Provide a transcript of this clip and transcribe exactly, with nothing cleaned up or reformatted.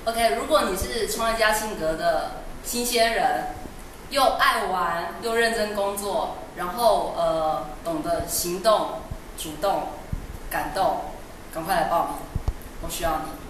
OK， 如果你是创业家性格的新鲜人，又爱玩又认真工作，然后呃懂得行动、主动、感动，赶快来报名，我需要你。